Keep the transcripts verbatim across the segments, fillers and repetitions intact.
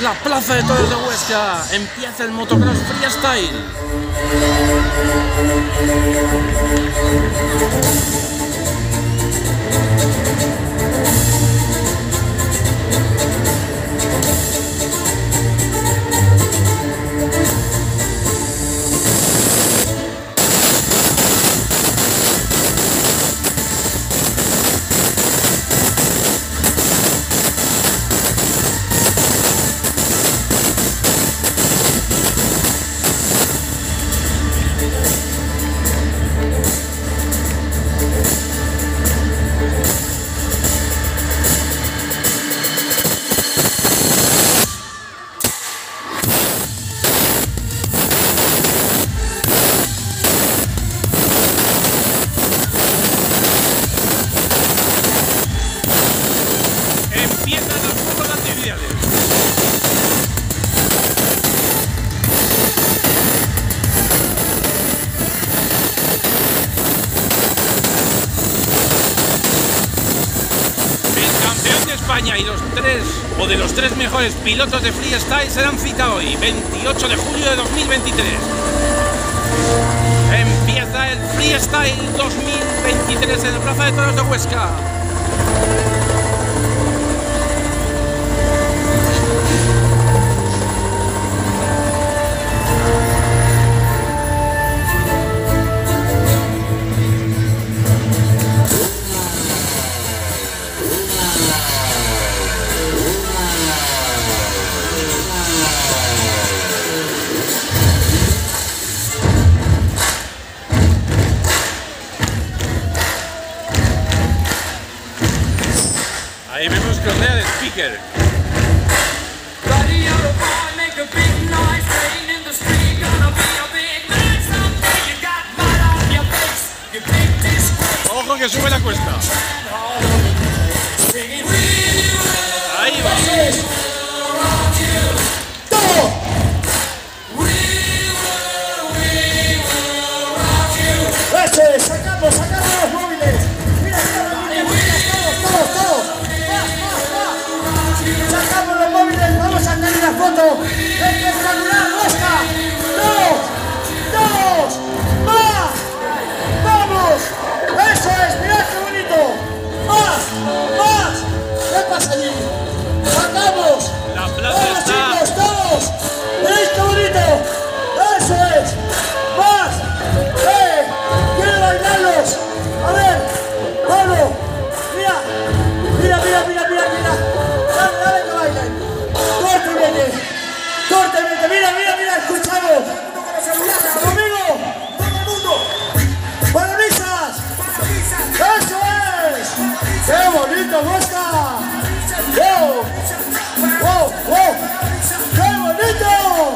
es la Plaza de Toros de Huesca. Empieza el motocross freestyle. España y los tres o de los tres mejores pilotos de freestyle se dan cita hoy, veintiocho de julio de dos mil veintitrés. Empieza el freestyle dos mil veintitrés en la Plaza de Toros de Huesca. Ahí vemos que ondea de speaker. Ojo que sube la cuesta. Ahí va. ¡Eso es! ¡Sacamos, sacamos los móviles! ¡Mira, mira, mira! ¡Todos, todos! ¡Sacamos los móviles! ¡Vamos a hacer una foto! ¡Espectacular, Huesca! ¡Todos! ¡Todos! ¡Más! ¡Vamos! ¡Eso es! ¡Mirad qué bonito! ¡Más! ¡Más! ¿Qué pasa allí? ¡Sacamos! La plaza ¡Todos, está... chicos, todos! ¡Veis qué bonito! ¡Eso es! ¡Más! ¡Eh! ¡Quiero bailarlos! ¡A ver! ¡Pablo! ¡Mira! ¡Mira, mira, mira, mira, mira! ¡Dale, dale que bailen! ¡Córtenme! ¡Córtenme! ¡Mira, mira, mira! ¡Escuchamos! ¡Conmigo! ¡Todo el mundo! ¡Parabrisas! ¡Eso es! ¡Qué bonito, Huesca! ¡Wow! ¡Wow! ¡Wow! ¡Qué bonito!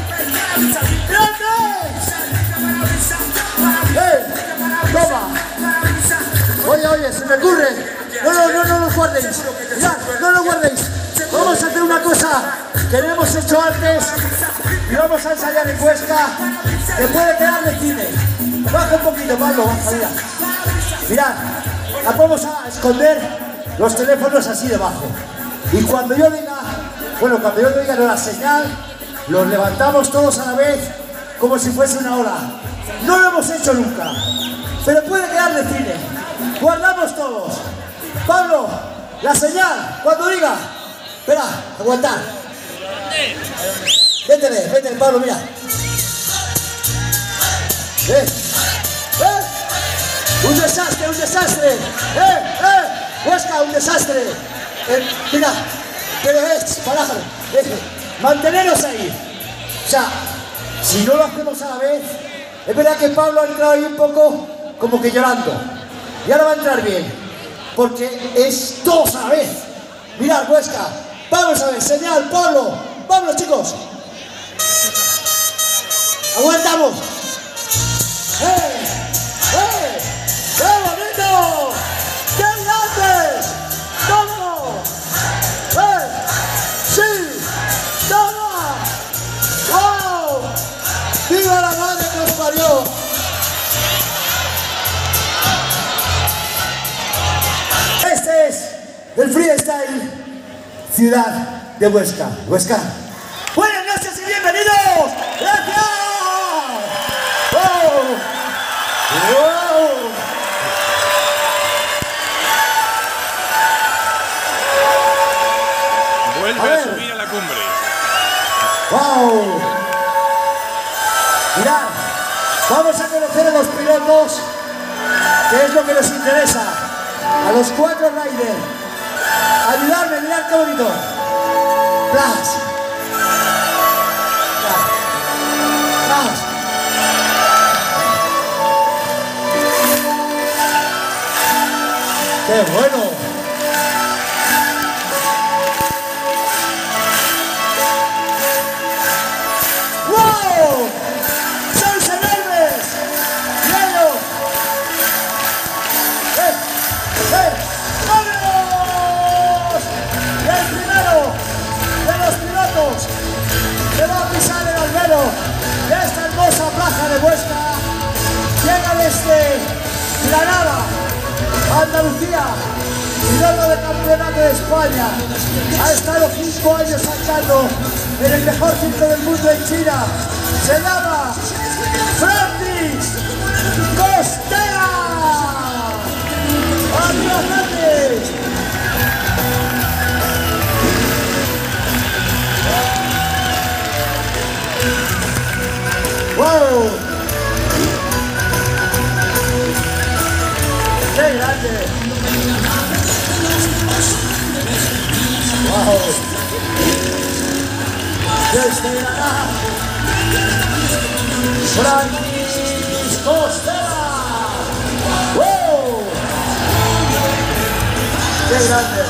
¡Eh! ¡Toma! Oye, oye, se me ocurre. No, no, no, no lo guardéis. Mirad, no lo guardéis. Vamos a hacer una cosa que no hemos hecho antes y vamos a ensayar en Huesca, que puede quedar de cine. Baja un poquito, Pablo, baja, mira. Mirad, la vamos a esconder los teléfonos así debajo. Y cuando yo diga, bueno, cuando yo diga la señal, los levantamos todos a la vez como si fuese una ola. No lo hemos hecho nunca, pero puede quedar de cine. Guardamos todos. Pablo, la señal, cuando diga. Espera, aguantar. Vétele, vétele, Pablo, mira. ¿Eh? ¿Eh? Un desastre, un desastre. ¡Eh! ¡Eh! Huesca, un desastre. Eh, mira, pero es, parájalo. Eh, manteneros ahí. O sea, si no lo hacemos a la vez, es verdad que Pablo ha entrado ahí un poco como que llorando. Y ahora va a entrar bien, porque es todos a la vez. Mirad, Huesca, vamos a ver, señal, Pablo, vámonos, chicos. Aguantamos. ¡Eh! ¡Eh! ¡Qué bonito! ¡Qué grandes! ¡Todo! ¡Eh! ¡Sí! ¡Toma! ¡Wow! ¡Viva la madre que nos parió! Este es el freestyle ciudad. de Huesca. Huesca. Buenas noches y bienvenidos. ¡Gracias! ¡Wow! ¡Wow! Vuelve a, a subir a la cumbre. ¡Wow! Mirad, vamos a conocer a los pilotos, que es lo que nos interesa. A los cuatro riders. Ayudarme, mirad qué bonito. Plas. Plas. ¡Qué bueno! ¡Wow! ¡Sois enormes! ¡Miradlo! ¡Eh! ¡Eh! ¡Vámonos! Y el primero de los pilotos que va a pisar el albero de esta hermosa plaza de Huesca llega desde Granada, Andalucía, piloto de campeonato de España. Ha estado cinco años saltando en el mejor circo del mundo en China. Se llama Francis Costera. ¡Adiós, Francis! ¡Wow! ¡Qué grande! ¡Wow! Desde Granada, Francis Costera. ¡Wow! ¡Qué grande!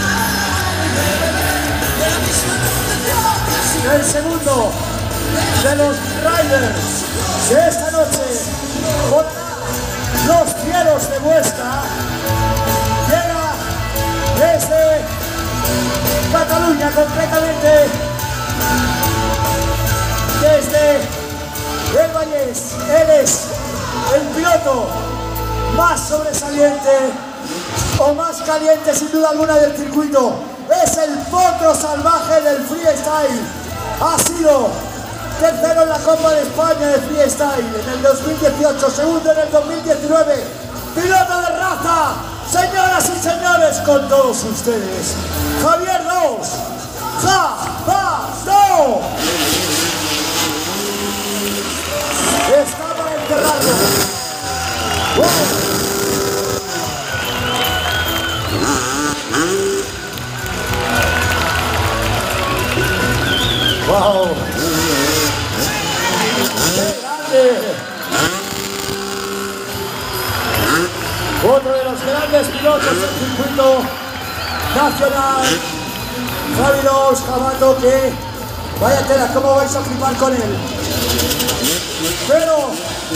El segundo de los riders de esta noche volará los cielos de Huesca. Llega desde Cataluña, concretamente desde el Vallés. Él es el piloto más sobresaliente o más caliente sin duda alguna del circuito. Es el potro salvaje del freestyle. Ha sido tercero en la Copa de España de freestyle en el dos mil dieciocho, segundo en el dos mil diecinueve. Piloto de raza, señoras y señores, con todos ustedes, Javier Dos. ¡Ja! ¡Ja! ¡No! Está para enterrarlo. ¡Wow! ¡Wow! ¡Qué grande! Otro de los grandes pilotos del circuito nacional, Javi Dos Jabato, que vaya tela, ¿cómo vais a flipar con él? Pero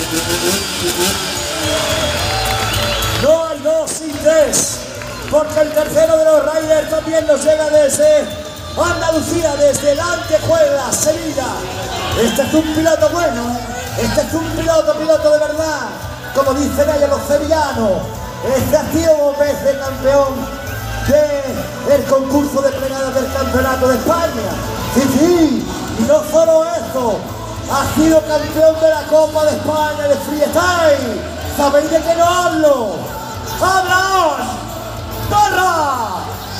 no hay dos sin tres, porque el tercero de los riders también nos llega desde Andalucía, desde la Antejuela, Sevilla. Este es un piloto bueno, este es un piloto, piloto de verdad, como dicen ellos los sevillanos. Este ha sido dos veces campeón del concurso de plenadas del Campeonato de España. Sí, sí, y no solo eso, ha sido campeón de la Copa de España de freestyle. ¿Sabéis de qué no hablo? ¡Abraham Torra!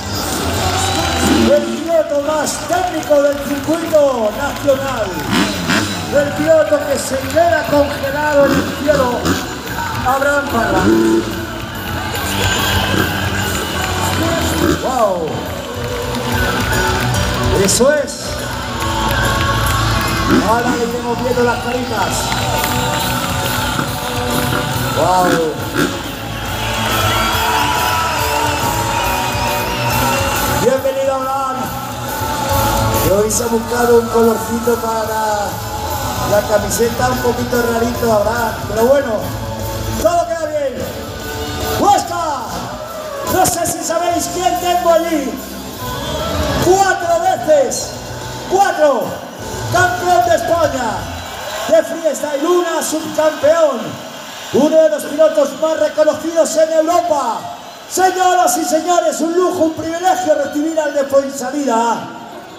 El piloto más técnico del circuito nacional, el piloto que se queda congelado en el cielo, Abraham Parra. ¡Wow! Eso es. Ahora le tengo viendo las caritas. ¡Wow! Bienvenido, Abraham. Y hoy se ha buscado un colorcito para la camiseta, un poquito rarito, Abraham. Pero bueno, todo queda bien. ¡Huesca! No sé si sabéis quién tengo allí. Cuatro veces, cuatro, campeón de España de freestyle, una subcampeón, uno de los pilotos más reconocidos en Europa. Señoras y señores, un lujo, un privilegio recibir al de Fuensalida,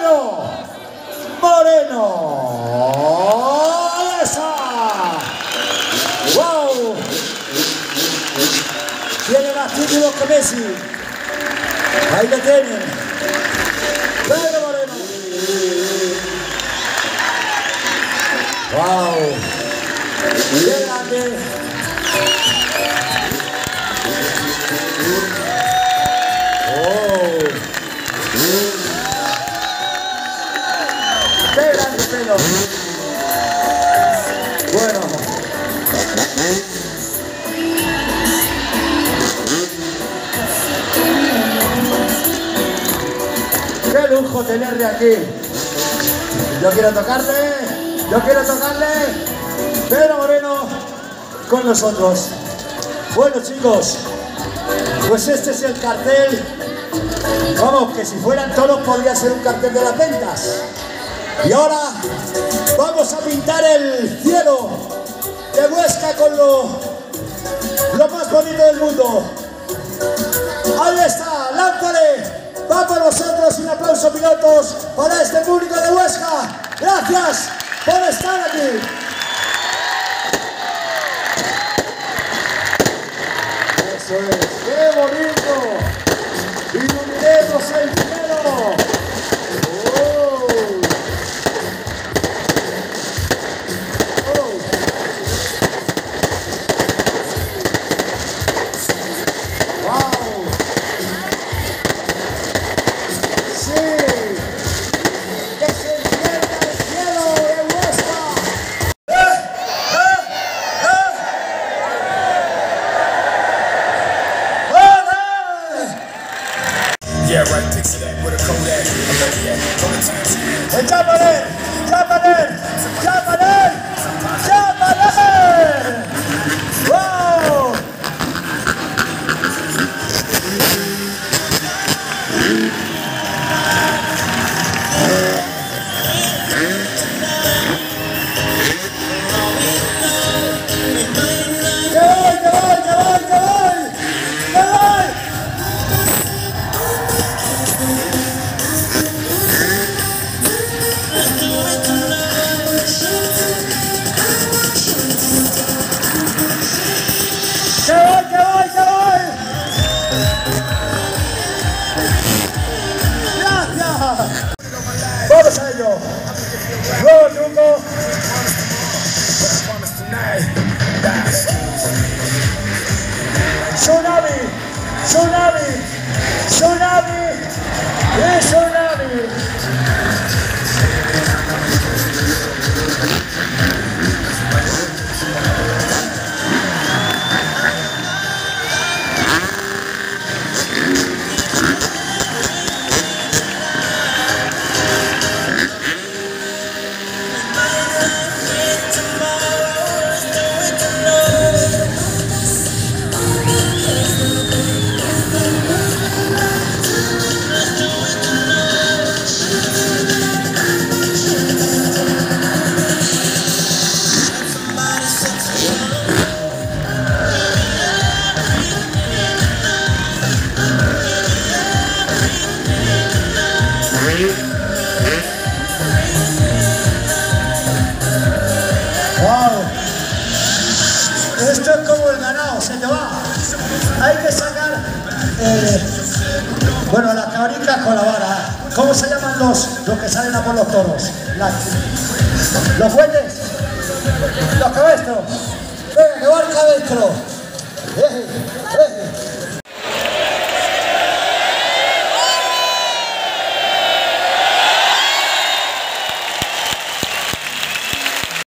Moreno. Moreno. ¡Esa! ¡Wow! Tiene más títulos que Messi. Ahí lo tienen. Pedro Moreno. ¡Wow! ¡Qué grande! ¡Oh! ¡Qué grande pelo! Bueno. ¡Qué lujo tenerle aquí! Yo quiero tocarle, yo quiero tocarle. Pedro Moreno con nosotros. Bueno, chicos, pues este es el cartel. Vamos, que si fueran todos podría ser un cartel de las ventas. Y ahora vamos a pintar el cielo de Huesca con lo, lo más bonito del mundo. Ahí está, lánzale. Va para vosotros, un aplauso, pilotos, para este público de Huesca. Gracias por estar aquí. Eso es, qué bonito. Iluminemos el cielo. Oh. Oh. Wow. Sí. Que se encienda el cielo de Huesca. ¡Eh! ¡Eh! Yeah, right, picture that with a Kodak. ¡Chápale! ¡Chápale! ¡Chápale! ¡Chápale! ¡Wow! ¡Que voy, que voy, que voy, que voy! ¡Que voy! ¡Que voy, que voy, que voy! ¡Gracias! ¡Vamos a ello! ¡Nuevo truco! ¡Tsunami! ¡Tsunami! ¡Tsunami! ¡Y tsunami! ¡Wow! Esto es como el ganado, se te va. Hay que sacar, eh, bueno, las cabricas con la vara. ¿Cómo se llaman los, los que salen a por los toros? Las, ¿Los fuentes? ¿Los cabestros? ¡Venga, que va el cabestro! ¡Eh, eh!